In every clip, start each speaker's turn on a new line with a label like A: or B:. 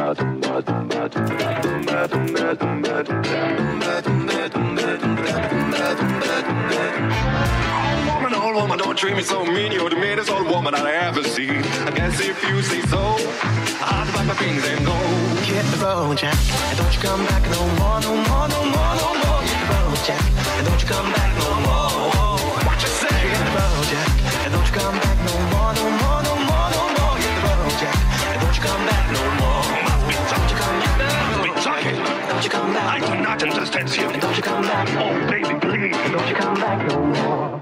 A: Old woman, don't treat me so mean. You're the meanest old woman I ever seen. I guess if you say so, I'll pack my things and go. Hit the road, Jack, and don't you come back no more, no more, no more, no more. Hit the road, Jack, and don't you come back no more. What you say? Hit the road, Jack, and don't you come back no more, no more, no more, no more. Hit the road, Jack, and don't you come back no more. Must be talking, must be talking. Don't you come back? I do not understand you. And don't you come back? Oh baby, please. And don't you come back no more.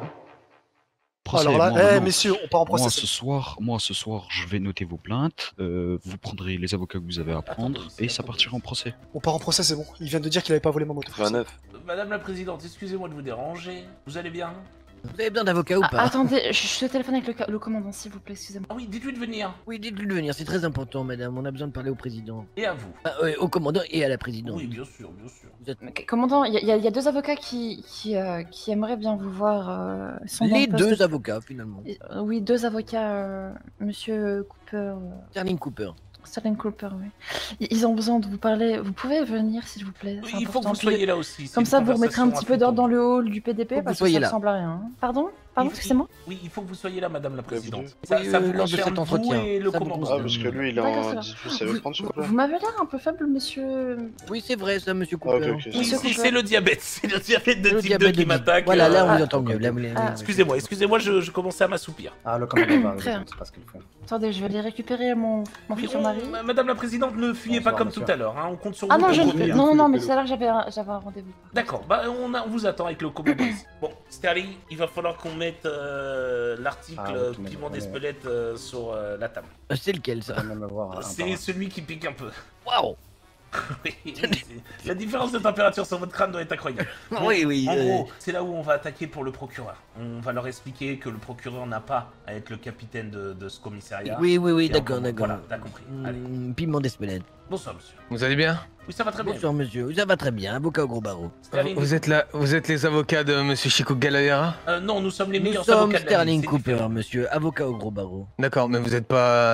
B: Alors là, messieurs, on part en procès.
C: Moi ce soir, je vais noter vos plaintes, vous prendrez les avocats que vous avez à prendre, et ça partira en procès.
B: On part en procès, c'est bon. Il vient de dire qu'il avait pas volé ma moto.
D: 29.
E: Madame la Présidente, excusez-moi de vous déranger. Vous allez bien?
F: Vous avez besoin d'avocat ou pas?
G: Attendez, je téléphone avec le commandant, s'il vous plaît, excusez-moi.
E: Ah oui, dites-lui de venir.
F: Oui, dites-lui de venir, c'est très important, madame. On a besoin de parler au président.
E: Et à vous.
F: Au commandant et à la présidente.
E: Oui, bien sûr, bien sûr.
G: Commandant, il y a deux avocats qui aimeraient bien vous voir.
F: Les deux avocats, finalement.
G: Oui, deux avocats, monsieur Cooper.
F: Sterling Cooper.
G: Sterling Cooper, oui. Ils ont besoin de vous parler. Vous pouvez venir, s'il vous plaît.
E: Oui, il faut que vous soyez là aussi.
G: Comme ça, vous remettrez un petit peu d'ordre dans le hall du PDP, parce que ça
F: là.
G: ressemble à rien. Pardon, excusez-moi.
E: Oui, il faut que vous soyez là, madame la présidente.
F: Oui,
E: Ça vous
F: lors de cet
E: concerne,
F: entretien.
E: vous et le commandant.
D: Ah, parce que lui, il est en 18 s'il vous plaît.
G: Vous m'avez l'air un peu faible, monsieur.
F: Oui, c'est vrai, ça, monsieur Cooper.
E: Oui, c'est le diabète. C'est le diabète de type 2 qui m'attaque.
F: Voilà, là, on vous entend mieux.
E: Excusez-moi, je commençais à m'assoupir.
H: Ah, le commandant va c'est pas ce qu'il fait.
G: Attendez, je vais aller récupérer mon futur mari.
E: Madame la présidente, ne fuyez pas comme tout à l'heure. On compte sur vous.
G: Ah non, mais tout à l'heure, j'avais un rendez-vous.
E: D'accord, bah on vous attend avec le commandant. Bon, Sterling, il va falloir qu'on mette l'article piment d'Espelette sur la table.
F: C'est lequel, ça?
E: C'est celui qui pique un peu.
F: Waouh!
E: La différence de température sur votre crâne doit être incroyable. Bon,
F: oui.
E: En gros, c'est là où on va attaquer pour le procureur. On va leur expliquer que le procureur n'a pas à être le capitaine de ce commissariat.
F: Oui, d'accord.
E: Voilà, t'as compris. Allez.
F: Piment d'Espelette.
E: Bonsoir, monsieur.
I: Vous allez bien?
E: Oui, ça va très bien.
F: Bonsoir, monsieur. Ça va très bien. Avocat au gros barreau.
I: Vous êtes les avocats de monsieur Chico Galavera?
E: Non, nous sommes les
F: Nous
E: meilleurs
F: sommes
E: avocats de la
F: Sterling
E: ville,
F: Cooper,
E: différent.
F: monsieur. Avocat au gros barreau.
I: D'accord, mais vous êtes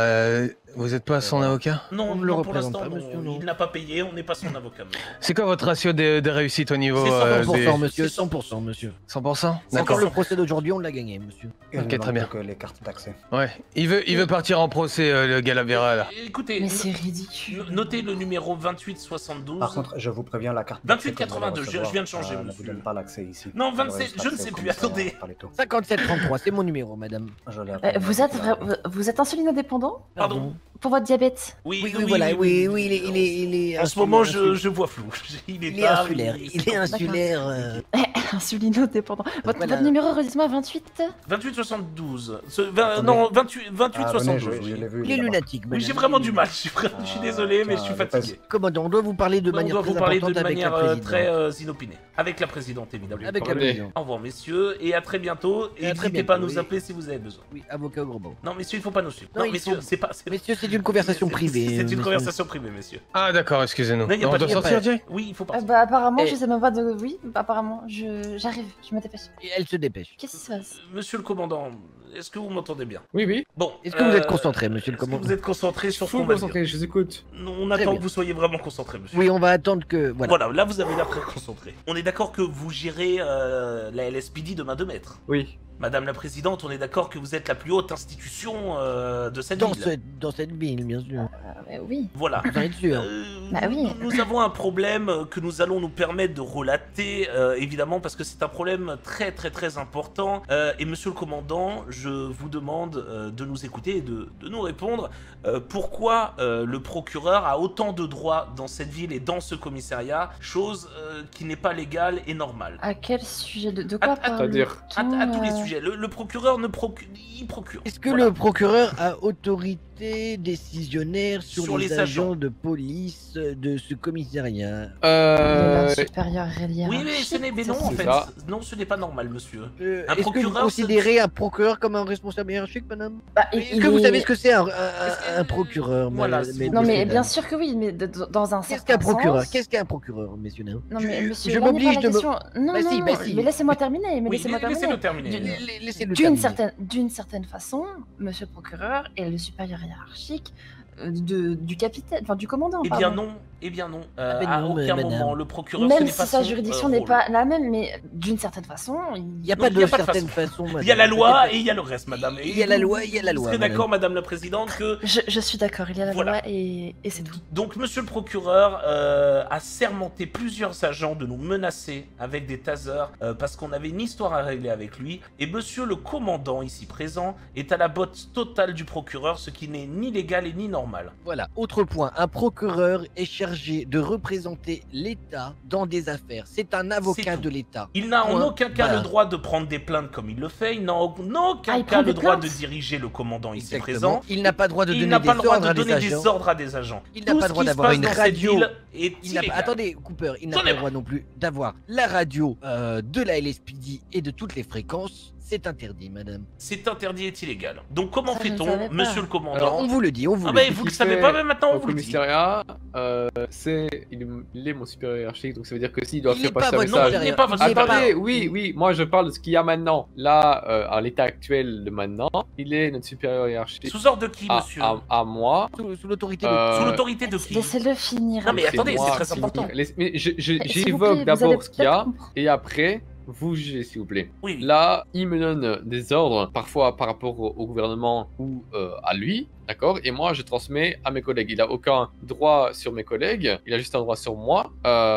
I: pas son avocat?
E: Non,
F: On ne le
E: pour
F: représente
E: l'instant,
F: pas, monsieur, non.
E: il n'a pas payé, on n'est pas son avocat.
I: C'est quoi votre ratio de réussite au niveau
F: C'est 100%,
I: des...
F: monsieur. 100%, monsieur.
I: 100%?
F: D'accord. Le procès d'aujourd'hui, on l'a gagné, monsieur.
I: Ok, très bien.
H: Les cartes d'accès.
I: Ouais, il veut partir en procès, le Galavera, là.
E: Écoutez,
G: mais c'est ridicule.
E: Notez le numéro 2872.
H: Par contre, je vous préviens, la carte
E: 2882, je viens de changer,
H: ne vous
E: monsieur.
H: donne pas l'accès ici.
E: Non, 27, je ne sais plus, attendez.
F: 5733, c'est mon numéro, madame.
G: Vous êtes insuline-indépendant?
E: Pardon?
G: Pour votre diabète?
F: Oui, voilà, il est...
E: En ce moment, je vois flou. Il est
F: insulaire. Il est insulaire.
G: Insulino-dépendant. Votre numéro, redites-moi, 28
E: 2872. Non, 2872.
F: Il est lunatique.
E: Oui, j'ai vraiment du mal. Je suis désolé, mais je suis fatigué.
F: Commandant, on doit vous parler de manière très importante avec la présidente.
E: Très inopinée. Avec la présidente, évidemment.
F: Avec la présidente.
E: Au revoir, messieurs, et à très bientôt. Et n'hésitez pas à nous appeler si vous avez besoin.
F: Oui, avocat au gros barreau.
E: Non, messieurs, il faut pas nous suivre. Non, messieurs, c'est pas...
F: Messieurs, c'est une conversation privée.
E: C'est une conversation privée, messieurs.
I: Ah, d'accord, excusez-nous.
E: On
I: doit sortir, Jay?
E: Oui, il faut partir.
G: Bah, apparemment, je sais même pas de... Oui, apparemment, j'arrive, je me dépêche.
F: Et elle se dépêche.
G: Qu'est-ce qui se passe?
E: Monsieur le commandant, est-ce que vous m'entendez bien?
I: Oui.
E: Bon.
F: Est-ce que vous êtes concentré, monsieur le commandant?
E: Est-ce que vous êtes concentré sur ce qu'on va dire?
I: concentré, je vous écoute.
E: On attend que vous soyez vraiment concentré, monsieur.
F: Oui, on va attendre que...
E: Voilà, là vous avez l'air très concentré. On est d'accord que vous gérez la LSPD de main de maître?
H: Oui.
E: Madame la Présidente, on est d'accord que vous êtes la plus haute institution de cette ville?
F: Dans cette ville, bien sûr.
G: Oui.
E: Voilà.
F: Vous en êtes sûr?
G: Bah oui.
E: Nous avons un problème que nous allons nous permettre de relater, évidemment, parce que c'est un problème très important. Et monsieur le commandant, je vous demande de nous écouter et de nous répondre. Pourquoi le procureur a autant de droits dans cette ville et dans ce commissariat, chose qui n'est pas légale et normale?
G: À quel sujet? De quoi parle-t-on?
E: À tous les sujets. Le procureur il procure.
F: Est-ce que le procureur a autorité décisionnaire sur les agents de police de ce commissariat?
G: Supérieur hiérarchique.
E: Oui, mais non, en fait. Non, ce n'est pas normal, monsieur.
F: Est-ce que vous considérez un procureur comme un responsable hiérarchique, madame? Est-ce que
G: vous
F: savez ce que c'est un procureur?
E: Voilà.
G: Non, mais bien sûr que oui, mais dans un certain sens...
F: Qu'est-ce qu'un procureur, messieurs?
G: Non, mais monsieur,
F: je m'oblige de
G: me... Non, mais laissez-moi terminer.
E: Laissez-le terminer.
G: D'une certaine façon, monsieur le procureur est le supérieur hiérarchique du capitaine, enfin du commandant.
E: Eh bien non, eh bien non. À
F: non,
E: aucun
F: madame.
E: moment, le procureur,
G: Même
E: ce n'est
G: si
E: pas
G: sa
E: son,
G: juridiction
E: rôle.
G: n'est pas la même, mais d'une certaine façon,
F: Il n'y a
E: Non,
F: pas
E: il
F: de
E: y a pas de
F: certaine
E: façon.
F: façon, madame.
E: Il y a la loi et il y a le reste, madame.
F: Il y a la loi et il y a la loi,
E: Vous serez
F: madame.
E: d'accord, madame la présidente, que...
G: je suis d'accord, il y a la
E: Voilà.
G: loi et c'est tout.
E: Donc, monsieur le procureur a sermenté plusieurs agents de nous menacer avec des tasers parce qu'on avait une histoire à régler avec lui. Et monsieur le commandant, ici présent, est à la botte totale du procureur, ce qui n'est ni légal et ni normal.
F: Voilà, autre point, un procureur est chargé de représenter l'État dans des affaires. C'est un avocat
E: tout.
F: de l'État.
E: Il n'a en
F: Point
E: aucun cas
F: barre.
E: le droit de prendre des plaintes comme il le fait. Il n'a en aucun
G: il
E: cas
G: prend
E: le
G: des
E: droit
G: plaintes
E: de diriger le commandant ici
F: Exactement.
E: présent.
F: Il n'a pas le droit de
E: Il
F: donner
E: n'a
F: des
E: pas le droit
F: ordres
E: de
F: à des
E: donner des
F: agents.
E: ordres à des agents.
F: Il n'a
E: Tout
F: pas
E: ce
F: le droit
E: qui se
F: d'avoir
E: passe
F: une
E: dans cette
F: radio.
E: ville est
F: Il n'a pas...
E: illégal.
F: Attendez, Cooper, il n'a pas le droit non plus d'avoir la radio de la LSPD et de toutes les fréquences. C'est interdit, madame.
E: C'est interdit et illégal. Donc comment
G: Ça, je ne
E: fait-on,
G: savais pas.
E: monsieur le commandant?
I: Alors,
F: On vous le dit, on vous
E: Ah
F: le
E: bah
F: dit.
E: vous le
I: qui
E: savez
I: fait
E: pas, mais maintenant on
I: Au
E: vous le dit.
I: commissariat, il est mon supérieur hiérarchique, donc ça veut dire que s'il doit
F: Il
I: faire
F: n'est pas
I: passer un
F: votre
E: Non,
I: message...
E: il n'est pas votre supérieur.
I: Attendez, oui, moi je parle de ce qu'il y a maintenant. Là, à l'état actuel de maintenant, il est notre supérieur hiérarchique.
E: Sous ordre de qui,
I: à,
E: monsieur?
I: à moi.
F: Sous l'autorité de...
E: Sous l'autorité de qui?
G: Laissez-le finir.
E: Non mais
I: C'est
E: attendez,
I: moi
E: c'est très
I: qui-
E: important.
I: Mais
G: S'il vous plaît,
I: j'évoque
G: vous allez
I: d'abord ce qu'il y a,
G: peut-être comprendre.
I: et après, vous jugez s'il vous plaît.
E: Oui.
I: Là, il me donne des ordres, parfois par rapport au gouvernement ou à lui, d'accord? Et moi, je transmets à mes collègues. Il n'a aucun droit sur mes collègues, il a juste un droit sur moi,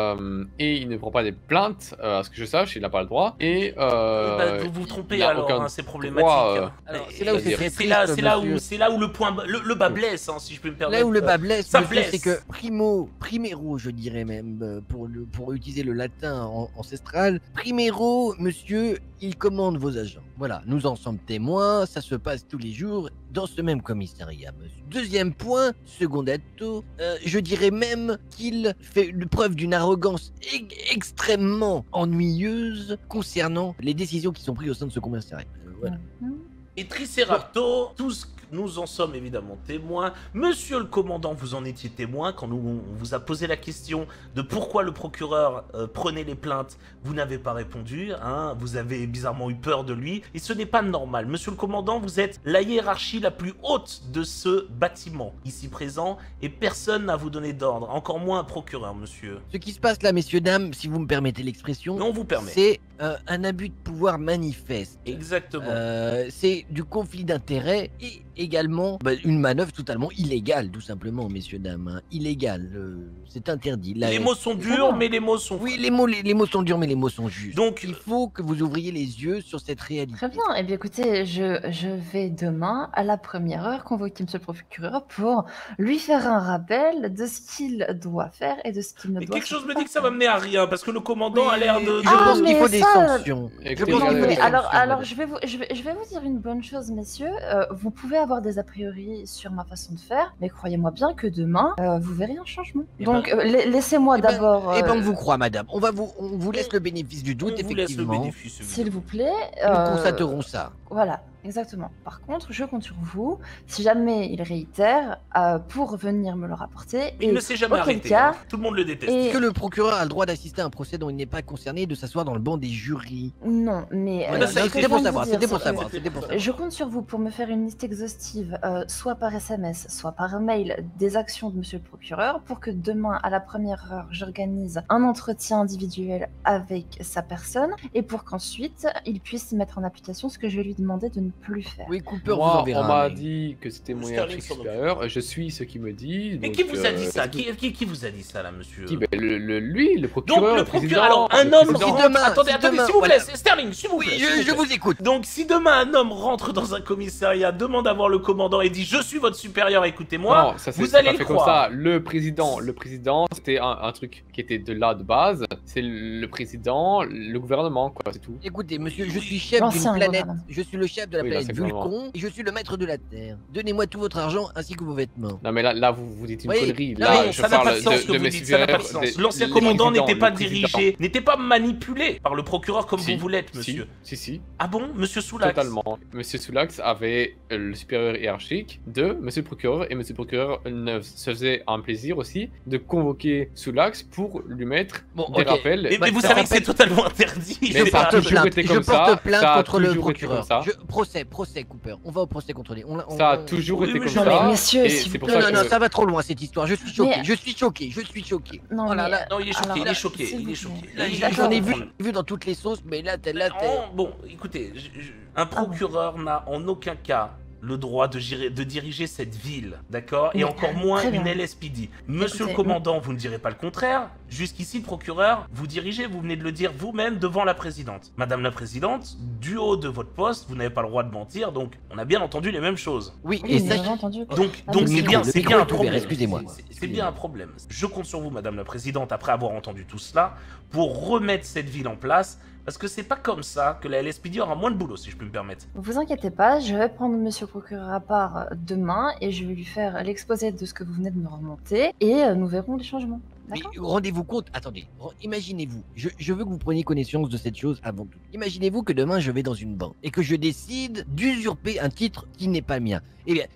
I: et il ne prend pas des plaintes, à ce que je sache, il n'a pas le droit. Et
E: Bah, vous vous trompez
I: il a
E: alors,
I: aucun
E: hein, c'est problématique.
I: droit,
F: Alors, c'est là où c'est très
E: C'est là,
F: triste,
E: c'est là
F: monsieur.
E: où, c'est là où le bas blesse, hein, si je peux me permettre.
F: Là où le bas blesse,
E: ça
F: monsieur,
E: blesse.
F: c'est que primero, je dirais même, pour utiliser le latin ancestral, primero, monsieur, il commande vos agents. Voilà, nous en sommes témoins, ça se passe tous les jours dans ce même commissariat, monsieur. Deuxième point, secondato, je dirais même qu'il fait preuve d'une arrogance extrêmement ennuyeuse concernant les décisions qui sont prises au sein de ce commissariat. Voilà.
E: Et Triceratops, tous nous en sommes évidemment témoins. Monsieur le commandant, vous en étiez témoin quand on vous a posé la question de pourquoi le procureur prenait les plaintes. Vous n'avez pas répondu, hein, vous avez bizarrement eu peur de lui, et ce n'est pas normal. Monsieur le commandant, vous êtes la hiérarchie la plus haute de ce bâtiment, ici présent, et personne n'a vous donné d'ordre, encore moins un procureur, monsieur.
F: Ce qui se passe là, messieurs, dames, si vous me permettez l'expression,
E: Mais on vous permet.
F: c'est un abus de pouvoir manifeste.
E: Exactement.
F: C'est du conflit d'intérêts et également une manœuvre totalement illégale, tout simplement, messieurs, dames. Hein. Illégale, c'est interdit. Là,
E: Les mots sont durs, mais les mots sont...
F: Oui, les mots sont durs, mais les mots sont justes.
E: Donc,
F: il faut que vous ouvriez les yeux sur cette réalité.
G: Très bien. Eh bien, écoutez, je vais demain, à la première heure, convoquer monsieur le procureur pour lui faire un rappel de ce qu'il doit faire et de ce qu'il ne
E: mais
G: doit
E: quelque chose me
G: pas
E: dit que ça
G: faire.
E: va mener à rien, parce que le commandant a l'air de...
F: Je pense qu'il
G: mais
F: faut des
G: ça,
F: sanctions.
I: Écoutez,
F: Je pense qu'il faut
G: Non, mais
F: des
G: alors,
F: sanctions,
G: alors
F: madame.
G: je vais vous dire une bonne chose, messieurs. Vous pouvez avoir des a priori sur ma façon de faire, mais croyez-moi bien que demain, vous verrez un changement.
E: Eh
G: Donc, laissez-moi d'abord...
F: Eh ben, on vous croit, madame. On vous laisse le bénéfice du doute,
E: On vous laisse le
F: effectivement.
E: bénéfice.
G: S'il vous plaît.
F: Nous constaterons ça.
G: Voilà, exactement. Par contre, je compte sur vous, si jamais il réitère, pour venir me le rapporter.
E: Il
G: et
E: ne s'est jamais
G: auquel
E: arrêté.
G: cas-
E: hein. Tout le monde le déteste.
G: et-
F: Est-ce que le procureur a le droit d'assister à un procès dont il n'est pas concerné et de s'asseoir dans le banc des jurys?
G: Non, mais...
E: Voilà, ça a
G: ce
E: été
G: que je
F: C'était pour
G: viens de
F: savoir,
G: dire,
F: c'était pour
G: c'est-
F: savoir, c'était pour savoir.
G: Je compte sur vous pour me faire une liste exhaustive, soit par SMS, soit par mail, des actions de monsieur le procureur, pour que demain, à la première heure, j'organise un entretien individuel avec sa personne, et pour qu'ensuite, il puisse mettre en application ce que je vais lui demander de ne plus faire.
F: Oui, Cooper vous
I: Moi,
F: enverra.
I: on m'a
F: mais-
I: dit que c'était mon
E: Sterling
I: hiérarchique
E: s'en occupe.
I: supérieur. Je suis ce qu'il me dit.
E: Mais
I: donc,
E: qui vous a dit ça
I: c'est tout.
E: qui vous a dit ça, là, monsieur
I: Qui, ben, lui, le procureur.
E: Donc, le
I: président,
E: procureur... Alors, un
I: le
E: homme
I: président.
E: rentre...
F: demain,
E: attendez,
F: si
E: attendez,
F: demain,
E: s'il vous plaît,
F: voilà.
E: Sterling, s'il vous plaît.
F: Oui,
E: s'il vous
F: je
E: plaît.
F: vous écoute.
E: Donc, si demain, un homme rentre dans un commissariat, demande à voir le commandant et dit « Je suis votre supérieur, écoutez-moi
I: Non, ça,
E: vous
I: c'est
E: allez
I: pas
E: le
I: fait comme
E: croire.
I: ça. Le président, c'était un truc qui était de là de base. C'est le président, le gouvernement, quoi, c'est tout.
F: Écoutez, monsieur, je suis chef d'une
G: L'ancien
F: planète.
G: gouvernement.
F: Je suis le chef de la
I: Oui,
F: planète
I: l'ancien gouvernement.
F: Vulcan et je suis le maître de la Terre. Donnez-moi tout votre argent ainsi que vos vêtements.
I: Non, mais là vous dites une
F: Oui,
I: connerie.
F: non,
I: Là,
F: mais
I: je
E: ça n'a
I: parle
E: pas de sens ce que
I: de
E: vous
I: mes
E: dites, ça n'a pas de
I: supérieurs,
E: sens. L'ancien
I: le
E: commandant
I: président,
E: n'était pas
I: le président.
E: dirigé, n'était pas manipulé par le procureur comme
I: Si,
E: vous l'êtes,
I: si,
E: monsieur.
I: Si.
E: Ah bon, monsieur Soulax?
I: Totalement. Monsieur Soulax avait le supérieur hiérarchique de monsieur le procureur et monsieur le procureur se faisait un plaisir aussi de convoquer Soulax pour lui mettre
F: Bon,
I: des
F: ok.
I: rappels.
E: Mais vous
F: ça
E: savez que c'est
F: rappelle-
E: totalement interdit.
I: Mais
F: Je
I: ça a
F: porte
I: toujours
F: plainte.
I: été
F: Je
I: comme
F: porte
I: ça,
F: plainte
I: ça a
F: contre le
I: toujours été
F: procureur.
I: comme ça.
F: Je procède. procès, Cooper. On va au procès contre les.
I: Ça a toujours
E: Oui,
I: été
E: mais
I: comme
E: je-
I: ça.
G: mais messieurs,
I: et
G: s'il
I: c'est
G: vous
I: pour
G: plaît.
I: ça
F: Non,
I: que
F: ça va trop loin cette histoire. Je suis choqué,
G: Mais-
F: je suis choqué.
G: Non,
F: Oh là
G: mais,
F: là.
E: Non, il est choqué,
G: alors,
E: il est choqué,
G: s'il
E: il est
G: vous
E: choqué.
G: plaît.
E: Là, il-
F: J'en ai
E: il-
F: vu dans toutes les sauces, mais là, t'es.
E: Bon, écoutez, un procureur n'a en aucun cas le droit de diriger cette ville, d'accord? Et
G: Mais,
E: encore moins
G: très bien.
E: une LSPD. Monsieur
G: Écoutez,
E: le commandant, vous ne direz pas le contraire. Jusqu'ici, le procureur, vous dirigez, vous venez de le dire vous-même devant la présidente. Madame la présidente, du haut de votre poste, vous n'avez pas le droit de mentir, donc on a bien entendu les mêmes choses.
F: Oui,
G: Oui,
F: et
G: mais
F: ça.
G: j'ai entendu.
E: Donc
G: Ah,
E: donc
G: le
E: c'est
G: micro,
E: bien,
G: le
E: c'est
F: micro
E: bien
F: est
E: un
F: ouvert,
E: problème.
F: excusez-moi.
E: C'est bien un problème. Je compte sur vous, Madame la présidente, après avoir entendu tout cela, pour remettre cette ville en place. Parce que c'est pas comme ça que la LSPD aura moins de boulot, si je peux me permettre.
G: Vous inquiétez pas, je vais prendre monsieur le procureur à part demain et je vais lui faire l'exposé de ce que vous venez de me remonter et nous verrons les changements.
F: Mais
G: D'accord?
F: rendez-vous compte, attendez, imaginez-vous, je veux que vous preniez connaissance de cette chose avant tout. Imaginez-vous que demain je vais dans une banque et que je décide d'usurper un titre qui n'est pas mien. Eh bien,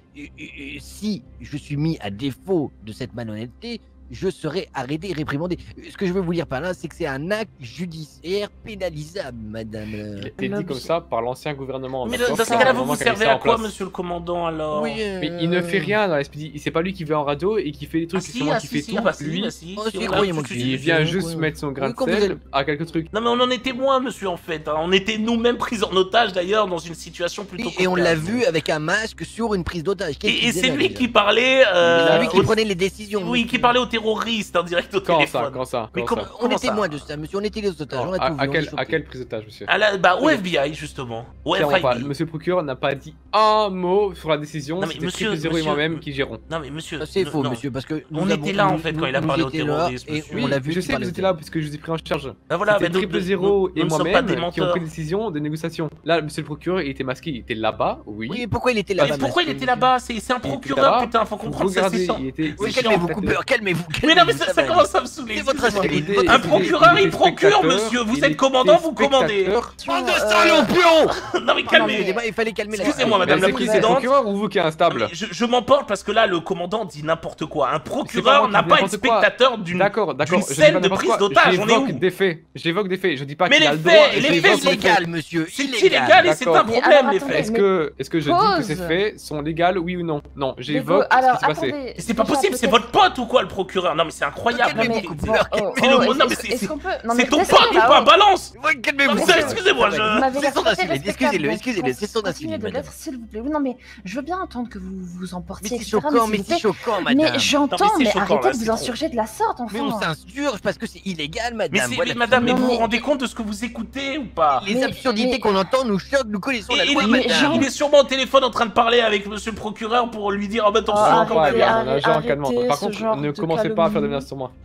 F: si je suis mis à défaut de cette malhonnêteté, je serai arrêté et réprimandé. Ce que je veux vous dire par là, c'est que c'est un acte judiciaire pénalisable, madame.
I: Il a été dit comme ça par l'ancien gouvernement.
E: Mais
I: d'accord,
E: dans ces
I: c'est un
E: cas-là, vous
I: gouvernement
E: vous
I: qui a mis
E: servez
I: ça
E: à
I: en
E: quoi,
I: place.
E: monsieur le commandant, alors?
F: Oui,
I: Mais il ne fait rien dans la SPD. C'est pas lui qui va en radio et qui fait des trucs. C'est moi qui fais tout. Lui,
F: Oh, si, croyez-moi que
I: il
F: si,
I: vient
F: si,
I: juste
F: oui.
I: mettre son grain
F: Oui,
I: de
F: quand vous
I: sel
F: êtes-
I: à quelques trucs.
E: Non mais on en est témoin, monsieur, en fait. hein. On était nous-mêmes pris en otage, d'ailleurs, dans une situation plutôt
F: Et on l'a
E: cocasse.
F: vu avec un masque sur une prise d'otage. Qu'est-ce
E: Et
F: qu'il
E: c'est
F: faisait,
E: lui
F: là,
E: qui parlait...
F: C'est lui qui
E: au-
F: prenait les décisions.
E: Oui, qui parlait aux terroristes, en direct au
I: Quand
E: téléphone.
I: ça, quand ça,
E: Mais
I: quand
E: comment-
I: ça.
F: On
E: comment
F: est
E: ça
F: témoin de ça, monsieur. On était les otages. On a tout vu.
I: À
F: on est
I: quel,
F: choqués.
I: à quel prise d'otage, monsieur
E: Au
F: Oui.
E: FBI, justement. Au
I: Clairement pas.
E: FIB.
I: Monsieur le procureur n'a pas dit un mot sur la décision.
E: Non, mais
I: C'était
E: monsieur-
I: Triple Zéro et
E: monsieur-
I: moi-même qui gérons.
E: Non mais monsieur...
F: Ça, c'est faux,
E: non.
F: monsieur, parce que
E: On
F: nous
E: était
F: avons-
E: là, en
F: nous-
E: fait,
F: nous-
E: quand il a
F: nous
E: parlé au
F: étions là,
E: terrorisme,
F: et
E: monsieur.
F: on l'a vu.
I: Je
F: qu'il
I: sais que
F: parlait
I: vous
F: au
I: étiez là parce que je vous ai pris en charge.
E: Ben voilà,
I: C'était
E: mais nous-
I: Triple
E: nous-
I: Zéro
E: nous
I: et
E: ne sommes pas
I: moi-même
E: des
I: qui ont
E: menteurs.
I: pris des décisions de négociation. Là, monsieur le procureur, il était masqué, il était là-bas, oui.
F: Oui, pourquoi il était
E: Mais
F: là-bas
E: pourquoi il
F: masqué,
E: était
F: monsieur
E: là-bas? C'est un
I: était
E: procureur,
I: là-bas.
E: putain, faut comprendre ça, c'est
I: Regardez,
E: chiant.
I: il était.
F: Oui,
I: c'est
F: calmez-vous,
I: chiant,
F: Cooper, calmez-vous.
E: Mais non, mais
F: calmez-vous,
E: ça
F: va
E: commence
F: aller.
E: à me saouler.
F: C'est votre
E: excusez-moi.
F: aspect.
I: Il était-
E: Un
I: il
E: procureur,
I: était
E: il procure,
I: spectateur,
E: monsieur. Vous
I: il
E: êtes commandant,
I: était
E: vous commandez.
I: spectateur.
F: Bande de salauds
E: Non mais calmez.
F: Il fallait calmer la.
E: Excusez-moi, madame
I: Mais
E: la
I: c'est qui, c'est le
E: présidente.
I: procureur ou vous qui est instable?
E: Je m'emporte parce que là, le commandant dit n'importe quoi. Un
I: C'est pas
E: procureur
I: moi qui
E: n'a
I: dis
E: pas à être
I: n'importe quoi.
E: spectateur d'une
I: D'accord,
E: d'une
I: je dis
E: scène
I: pas
E: de
I: n'importe
E: prise
I: quoi.
E: d'otage. On est
I: J'évoque
E: où?
I: des faits. J'évoque des faits. Je dis pas
E: Mais
I: qu'il a
E: les
I: le droit.
E: faits,
I: et
E: les
I: je
E: faits
I: l'évoque
E: sont
I: des
F: illégal, monsieur.
E: C'est illégal et c'est un
I: D'accord.
G: Mais
E: problème,
G: alors,
E: les
G: attendez,
E: faits.
I: Est-ce que je dis que
G: Pause.
I: ces faits sont légaux, oui ou non? Non,
G: Mais
I: j'évoque
G: vous- alors,
I: ce qui s'est passé.
G: attendez,
E: Et c'est pas
G: déjà,
E: possible, c'est
G: peut-être-
E: votre pote ou quoi, le procureur? Non mais c'est incroyable.
F: Calmez-vous,
E: Mais-
F: Cooper.
G: Bon, oh,
E: Mais le
G: oh,
E: mot- non, mais
G: est-ce-
E: c'est-
G: est-ce qu'on peut- non, mais
E: C'est ton
G: laissez-moi
E: pote ou
G: là,
E: quoi?
G: oh.
E: Balance!
F: Ouais, calmez-vous.
E: Non, mais excusez-moi,
G: Vous
E: je...
G: m'avez
F: C'est
G: l'air
F: son
G: tout à fait
F: incivil,
G: respectable,
F: excusez-le,
G: donc
F: excusez-le, c'est son
G: continuez
F: incivil,
G: de l'être, s'il vous plaît. Oui, non, mais je veux bien entendre que vous vous
F: Mais
G: emportiez,
F: c'est
G: etc.
F: choquant, mais
G: s'il vous
F: c'est
G: plaît.
F: choquant, madame.
G: Mais j'entends,
E: Non, mais
G: mais
E: c'est choquant,
G: arrêtez
E: là,
G: de
E: c'est
G: vous
E: trop.
G: insurger de la sorte,
F: Mais on
G: enfin.
F: s'insurge parce que c'est illégal,
E: Mais
F: madame. Voilà.
E: madame, mais
G: Non,
E: vous vous
G: mais-
E: rendez compte de ce que vous écoutez ou pas?
F: Les
G: Mais-
F: absurdités
G: mais-
F: qu'on entend nous choquent, nous connaissons la
E: Et
F: loi,
G: mais
F: madame.
E: il est sûrement au téléphone en train de parler avec monsieur le procureur pour lui dire: ah bah attention,
G: Ah,
E: quand même.
G: arrêtez,
I: Regarde, on a un genre
G: arrêtez
I: calmement. Par
G: ce
I: contre,
G: genre
I: ne
G: de
I: commencez pas à faire des
G: calomnie.
I: menaces sur moi.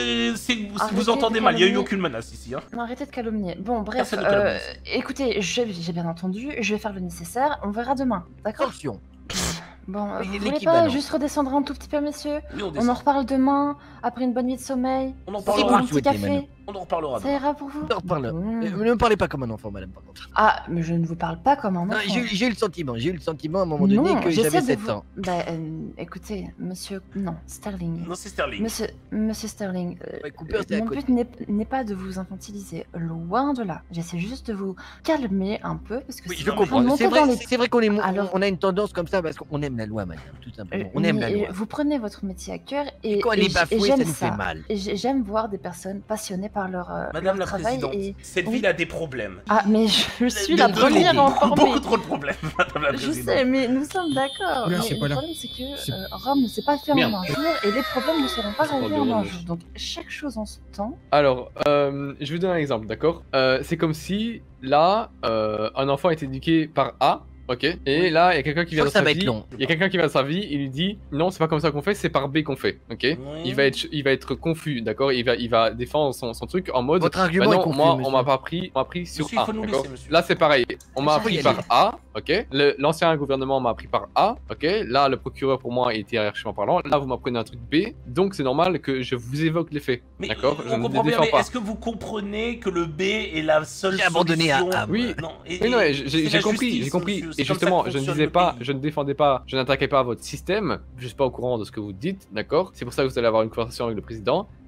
E: Si vous
G: Arrêtez
E: entendez
G: de
E: mal, il n'y a eu
G: calomnier.
E: aucune menace ici. Hein.
G: Non, arrêtez de calomnier. Bon, bref,
E: Personne ne calomnie.
G: écoutez, j'ai bien entendu, je vais faire le nécessaire, on verra demain, d'accord?
F: Attention.
G: Bon,
F: Oui,
G: vous voulez pas
F: l'équivalent.
G: juste redescendre un tout petit peu, messieurs?
E: Oui, on
G: On en
E: descend.
G: reparle demain, après une bonne nuit de sommeil.
E: On en
F: Si
G: Prendre
F: vous
E: parlera.
G: un
F: le
G: petit
F: souhaitez,
G: café.
F: madame.
E: On en reparlera.
G: Ça ira pour vous?
F: On en reparle.
G: Mmh.
F: Ne me parlez pas comme un enfant, madame, par contre.
G: Ah, mais je ne vous parle pas comme un
F: Non,
G: enfant.
F: j'ai eu le sentiment à un moment donné
G: Non,
F: que
G: j'essaie
F: j'avais
G: de
F: 7
G: vous-
F: ans.
G: Bah, écoutez, monsieur... Non, Sterling.
E: Non, c'est Sterling.
G: Monsieur Sterling,
F: Ouais, Cooper, c'est à
G: mon
F: côté.
G: but n'est pas de vous infantiliser, loin de là. J'essaie juste de vous calmer un peu, parce que
F: Oui,
G: sinon,
F: je
G: on va
F: comprends.
G: monter
F: C'est
G: dans
F: vrai,
G: les-
F: c'est vrai qu'on est,
G: Alors-
F: on a une tendance comme ça parce qu'on aime la loi, madame, tout simplement. On aime la
G: mais,
F: loi.
G: vous prenez votre métier à cœur et,
F: Quand elle est bafouée, ça
G: j'aime
F: nous fait mal.
G: Et j'aime voir des personnes passionnées par leur,
E: Madame
G: leur
E: la
G: travail.
E: présidente,
G: Et...
E: cette
G: Oui.
E: ville a des problèmes.
G: Ah, mais je suis la
E: Beaucoup,
G: première à en former.
E: Beaucoup trop de problèmes, madame la
G: Je
E: présidente.
G: sais, mais nous sommes d'accord.
J: Oula,
G: Mais
J: c'est
G: le
J: pas là.
G: problème, c'est que
J: C'est-
G: Rome ne s'est pas fait en
I: Merde.
G: un jour et les problèmes ne seront pas
I: C'est pas
G: réglés en
I: bien,
G: un
I: mais-
G: jour. Donc, chaque chose en son temps.
I: Alors, je vais vous donner un exemple, d'accord? C'est comme si, là, un enfant est éduqué par A, ok? Et là, il y a quelqu'un qui vient
F: Je
I: dans
F: crois que ça
I: sa
F: va
I: vie.
F: être long.
I: Il y a quelqu'un qui vient dans sa vie, il lui dit, non, c'est pas comme ça qu'on fait, c'est par B qu'on fait, ok?
E: Oui.
I: Il va être confus, d'accord? Il va défendre son truc en mode,
F: Votre
I: bah
F: argument est
I: non,
F: confus,
I: moi, on
F: monsieur.
I: m'a pas appris, on m'a appris sur
E: Monsieur, il
I: A,
E: faut nous
I: d'accord?
E: laisser, monsieur.
I: Là, c'est pareil. On m'a
G: Ça
I: appris
G: y est.
I: par A, ok? L'ancien gouvernement m'a appris par A, ok? Là, le procureur, pour moi, était hiérarchiquement parlant. Là, vous m'apprenez un truc B, donc c'est normal que je vous évoque les faits,
E: Mais
I: d'accord? Je
E: on
I: ne
E: comprend
I: les
E: bien,
I: défends
E: mais
I: pas.
E: est-ce que vous comprenez que le B est la seule
F: J'ai abandonné à
E: solution?
F: A,
I: Oui.
E: Non,
I: Oui, non, j'ai compris, j'ai compris. Et justement, je ne disais pas, je ne défendais pas, je n'attaquais pas votre système. Je suis pas au courant de ce que vous dites, d'accord? C'est pour ça que vous allez avoir une conversation avec le président.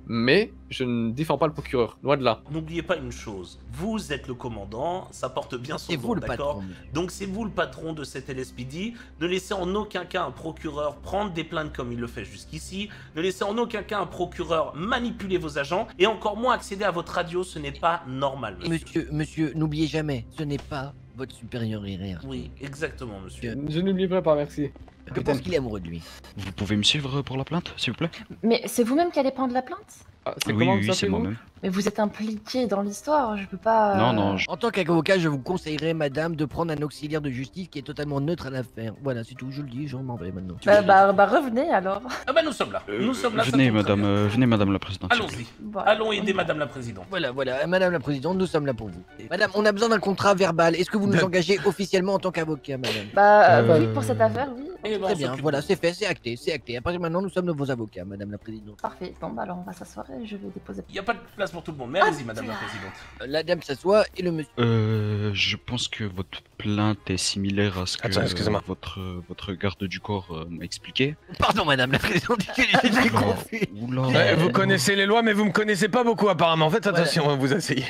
I: mais je ne défends pas le procureur, loin de là.
E: N'oubliez pas une chose, vous êtes le commandant, ça porte bien son
F: C'est
E: nom,
F: vous le
E: d'accord?
F: patron.
E: Donc c'est vous le patron de cette LSPD, ne laissez en aucun cas un procureur prendre des plaintes comme il le fait jusqu'ici, ne laissez en aucun cas un procureur manipuler vos agents, et encore moins accéder à votre radio, ce n'est pas normal, monsieur.
F: Monsieur, n'oubliez jamais, ce n'est pas votre supérieur hiérarchique.
E: Oui, exactement, monsieur.
I: Je n'oublierai pas, merci.
F: Je pense qu'il est amoureux de lui.
C: Vous pouvez me suivre pour la plainte, s'il vous plaît?
G: Mais c'est vous-même qui allez prendre la plainte?
I: Ah, c'est
C: Oui,
I: comment
C: oui,
I: ça
C: c'est
I: fait, vous
C: moi-même.
G: Mais vous êtes impliqué dans l'histoire, je peux pas...
C: Non, non,
F: En tant qu'avocat, je vous conseillerais, madame, de prendre un auxiliaire de justice qui est totalement neutre à l'affaire. Voilà, c'est tout, je le dis, j'en m'en vais maintenant.
G: Bah revenez alors.
E: Ah bah nous sommes là, nous sommes là. ça
C: venez,
E: tombe très bien.
C: venez, madame la présidente. s'il vous plaît.
E: Allons-y,
G: Voilà.
E: allons aider madame la présidente.
F: Voilà, madame la présidente, nous sommes là pour vous. Madame, on a besoin d'un contrat verbal. Est-ce que vous nous engagez officiellement en tant qu'avocat, madame?
G: Bah oui, pour cette affaire, oui.
E: Eh ben,
F: Très
E: on
F: bien,
E: s'occupe.
F: voilà, c'est fait, c'est acté, c'est acté. À partir de maintenant, nous sommes vos avocats, madame la présidente.
G: Parfait, bon bah alors on va s'asseoir et je vais déposer...
E: Il n'y a pas de place pour tout le monde, mais allez-y madame la présidente.
F: La dame s'assoit et le monsieur...
C: Je pense que votre plainte est similaire à ce que
J: Attends, excusez-moi.
C: votre garde du corps m'a expliqué.
F: Pardon, madame la présidente, j'ai confus.
C: Oula.
J: Ouais, vous connaissez les lois, mais vous me connaissez pas beaucoup apparemment. Faites attention, vous asseyez.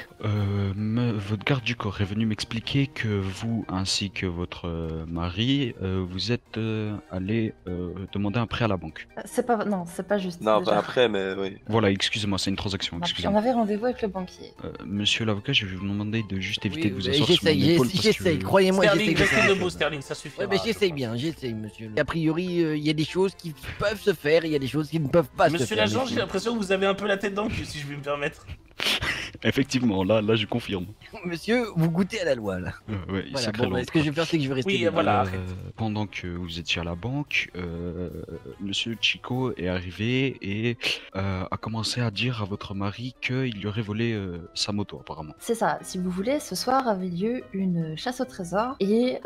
C: Votre garde du corps est venu m'expliquer que vous ainsi que votre mari, vous êtes allé demander un prêt à la banque.
G: C'est pas... Non, c'est pas juste.
K: Non,
G: déjà.
K: pas après, mais oui.
C: Voilà, excusez-moi, c'est une transaction,
G: On
C: excusez-moi.
G: avait rendez-vous avec le banquier.
C: Monsieur l'avocat, je vais vous demander de juste éviter de vous
F: Oui,
C: asseoir sur mon
F: j'essaye,
C: épaule parce
F: j'essaye,
C: que...
F: croyez-moi,
E: Sterling,
F: j'essaye.
E: restez debout, Sterling, ça suffit.
F: Ouais, mais j'essaye bien, j'essaye, monsieur. A priori, il y a des choses qui peuvent se faire, il y a des choses qui ne peuvent pas se
E: Monsieur
F: faire.
E: l'agent, j'ai l'impression que vous avez un peu la tête dans le cul, si je puis me permettre.
C: Effectivement, là je confirme.
F: Monsieur, vous goûtez à la loi, là.
C: Ouais,
F: Voilà,
C: sacré
F: bon, bah,
C: loi.
F: ce que je vais faire, c'est que je vais rester...
E: Oui,
F: libre.
E: voilà, arrête.
C: Pendant que vous étiez à la banque, monsieur Chico est arrivé et a commencé à dire à votre mari qu'il lui aurait volé sa moto apparemment.
G: C'est ça, si vous voulez, ce soir avait lieu une chasse au trésor et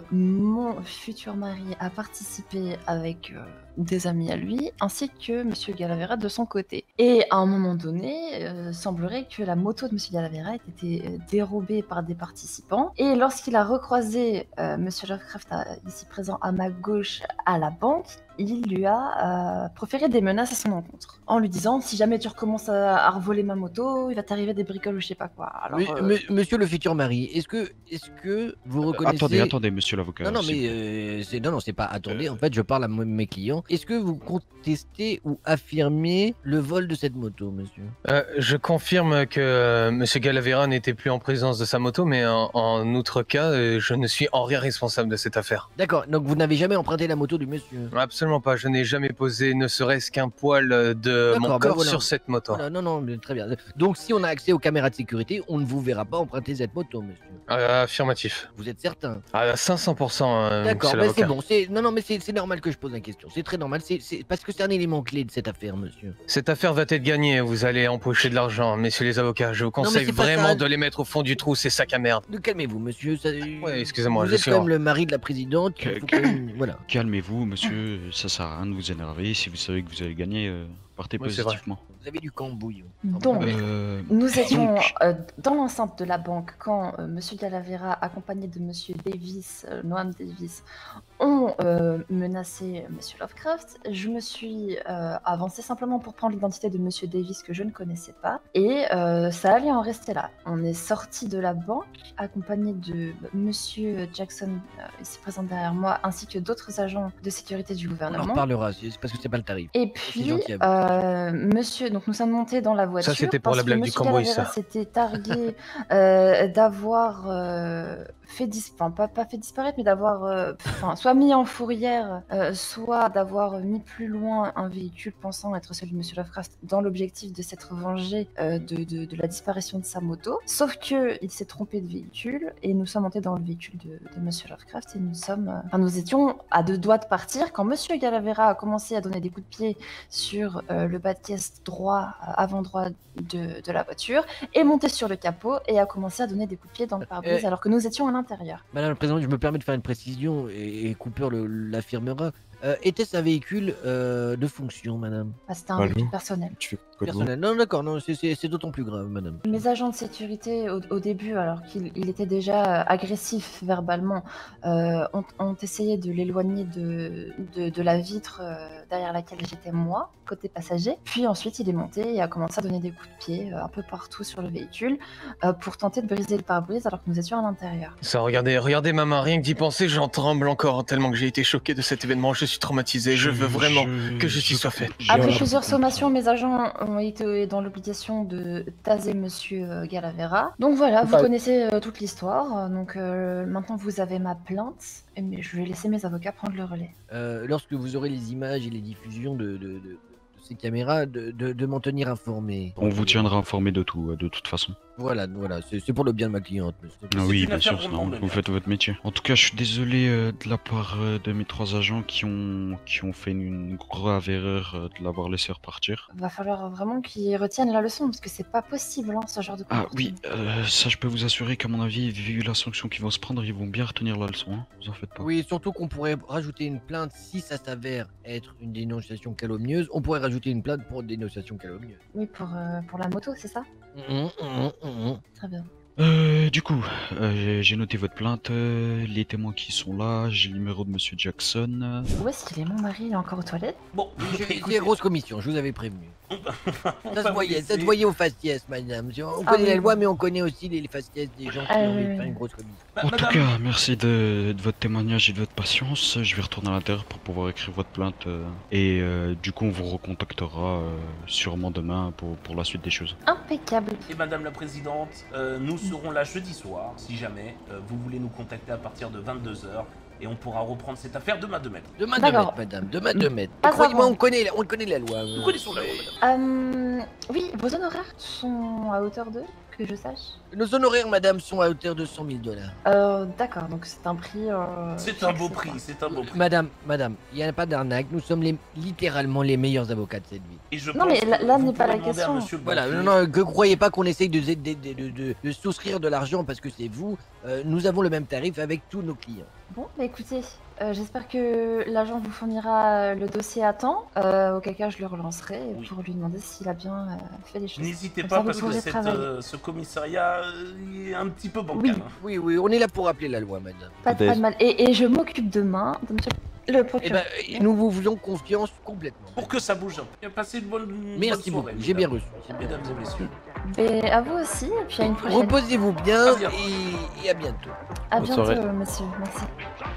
G: mon futur mari a participé avec des amis à lui, ainsi que Monsieur Galavera de son côté. Et à un moment donné, semblerait que la moto de Monsieur Galavera ait été dérobée par des participants. Et lorsqu'il a recroisé Monsieur Lovecraft ici présent à ma gauche à la banque, il lui a proféré des menaces à son encontre, en lui disant si jamais tu recommences à revoler ma moto, il va t'arriver des bricoles ou je sais pas quoi. Alors,
F: Monsieur le futur mari, est-ce que vous reconnaissez...
C: Attendez, monsieur l'avocat.
F: Non,
C: s'il vous
F: mais c'est pas attendez. En fait, je parle à mes clients. Est-ce que vous contestez ou affirmez le vol de cette moto, monsieur?
J: Je confirme que Monsieur Galavera n'était plus en présence de sa moto, mais en outre cas, je ne suis en rien responsable de cette affaire.
F: D'accord. Donc vous n'avez jamais emprunté la moto du monsieur?
J: Absolument pas. Je n'ai jamais posé ne serait-ce qu'un poil de mon
F: D'accord, bah
J: corps
F: voilà.
J: sur cette moto.
F: Voilà, non, mais très bien. Donc si on a accès aux caméras de sécurité, on ne vous verra pas emprunter cette moto, monsieur.
J: Affirmatif.
F: Vous êtes certain?
J: À 500%.
F: D'accord,
J: monsieur
F: c'est
J: l'avocat.
F: bon. Non, mais c'est normal que je pose la question. C'est très normal. C'est parce que c'est un élément clé de cette affaire, monsieur.
J: Cette affaire va être gagnée. Vous allez empocher de l'argent, messieurs les avocats. Je vous conseille
F: c'est pas
J: vraiment
F: ça.
J: de les mettre au fond du trou, ces sacs à merde.
F: Calmez-vous, monsieur.
J: Ouais, excusez-moi,
F: Vous
J: je
F: êtes
J: suis
F: quand
J: en-
F: même le mari de la présidente. il faut quand même- Voilà.
C: Calmez-vous, monsieur, ça sert à rien de vous énerver. Si vous savez que vous allez gagner, partez
J: Oui, c'est vrai.
C: positivement.
F: Vous avez du cambouis.
G: Donc,
C: Euh,
G: nous étions
C: donc-
G: dans l'enceinte de la banque quand Monsieur Galavera, accompagné de Monsieur Davis, Noam Davis, ont menacé Monsieur Lovecraft. Je me suis avancée simplement pour prendre l'identité de Monsieur Davis que je ne connaissais pas, et ça allait en rester là. On est sorti de la banque accompagné de Monsieur Jackson, ici présent derrière moi, ainsi que d'autres agents de sécurité du
F: On en
G: gouvernement.
F: reparlera, c'est parce que c'est pas le tarif.
G: Et
F: C'est
G: puis,
F: gentil à
G: monsieur, donc nous sommes montés dans la voiture.
J: c'était pour
G: parce
J: la
G: que
J: blague du
G: monsieur
J: cambouis,
G: Galavera
J: ça.
G: s'était targué d'avoir fait pas fait disparaître, mais d'avoir soit mis en fourrière, soit d'avoir mis plus loin un véhicule pensant être celui de monsieur Lovecraft dans l'objectif de s'être vengé de la disparition de sa moto. Sauf que il s'est trompé de véhicule et nous sommes montés dans le véhicule de monsieur Lovecraft et nous étions à deux doigts de partir quand monsieur Galavera a commencé à donner des coups de pied sur le bas de caisse droit, avant droit de la voiture, est monté sur le capot et a commencé à donner des coups de pied dans le pare-brise alors que nous étions à l'intérieur.
F: Madame la Présidente, je me permets de faire une précision et Cooper l'affirmera. Était-ce un véhicule de fonction, madame?
G: Ah, c'était un véhicule personnel.
K: Tu fais quoi de bon?
F: Personnel. Non, d'accord, non, c'est d'autant plus grave, madame.
G: Mes agents de sécurité, au début, alors qu'il était déjà agressif verbalement, ont essayé de l'éloigner de la vitre derrière laquelle j'étais moi, côté passager. Puis ensuite, il est monté et a commencé à donner des coups de pied un peu partout sur le véhicule pour tenter de briser le pare-brise alors que nous étions à l'intérieur.
J: Ça, regardez maman, rien que d'y penser, j'en tremble encore tellement que j'ai été choqué de cet événement. Je suis traumatisé, je veux vraiment que justice soit faite.
G: Après plusieurs sommations, mes agents ont été dans l'obligation de taser Monsieur Galavera. Donc voilà, vous connaissez toute l'histoire. Donc maintenant, vous avez ma plainte. Mais je vais laisser mes avocats prendre le relais.
F: Lorsque vous aurez les images et les diffusions de ces caméras, de m'en tenir informé.
C: On vous tiendra informé de tout, de toute façon.
F: Voilà, c'est pour le bien de ma cliente, monsieur.
C: Ah oui, bien sûr, vous faites votre métier. En tout cas, je suis désolé de la part de mes 3 agents qui ont fait une grave erreur de l'avoir laissé repartir.
G: Va falloir vraiment qu'ils retiennent la leçon, parce que c'est pas possible, ce genre de comportement.
C: Ah oui, ça je peux vous assurer qu'à mon avis, vu la sanction qu'ils vont se prendre, ils vont bien retenir la leçon, hein. Vous en faites pas.
F: Oui, surtout qu'on pourrait rajouter une plainte si ça s'avère être une dénonciation calomnieuse. On pourrait rajouter une plainte pour dénonciation calomnieuse.
G: Oui, pour la moto, c'est ça? Très bien.
C: Du coup, j'ai noté votre plainte, les témoins qui sont là, j'ai le numéro de Monsieur Jackson.
G: Où est-ce qu'il est, mon mari? Il est encore aux toilettes?
E: Bon,
F: écoutez, grosse commission, je vous avais prévenu. Ça se voyait aux faciès, madame. On connaît la loi, mais on connaît aussi les faciès des gens qui ont envie de faire une grosse commission.
C: En tout cas, merci de votre témoignage et de votre patience. Je vais retourner à l'intérieur pour pouvoir écrire votre plainte. Et du coup, on vous recontactera sûrement demain pour la suite des choses.
G: Impeccable.
E: Et madame la présidente, nous serons là jeudi soir, si jamais vous voulez nous contacter à partir de 22 h. Et on pourra reprendre cette affaire de main de maître.
F: De main de maître, madame, de main de maître. Croyez-moi, on connaît la loi.
E: Nous connaissons la loi, madame.
G: Oui, vos honoraires sont à hauteur de, que je sache?
F: Nos honoraires, madame, sont à hauteur de 100 000 $.
G: D'accord, donc c'est un prix...
E: C'est un beau prix, c'est un beau prix.
F: Madame, il n'y a pas d'arnaque, nous sommes littéralement les meilleurs avocats de cette ville.
E: Et je
G: non, mais là n'est pas la question.
F: Voilà, non, que croyez pas qu'on essaye de souscrire de l'argent parce que c'est vous. Nous avons le même tarif avec tous nos clients.
G: Bon, bah écoutez, j'espère que l'agent vous fournira le dossier à temps, auquel cas je le relancerai pour lui demander s'il a bien fait les choses.
E: N'hésitez pas parce que ce commissariat est un petit peu bancal.
F: Oui, on est là pour appeler la loi, madame.
G: Pas de mal. Et je m'occupe demain de monsieur le procureur.
F: Nous vous faisons confiance complètement.
E: Pour que ça bouge un peu. Passez une bonne
F: Merci
E: soirée.
F: beaucoup, j'ai bien reçu.
E: Mesdames et messieurs.
G: Et à vous aussi, et puis à une prochaine.
F: Reposez-vous bien et à bientôt.
G: À bientôt, monsieur. Merci.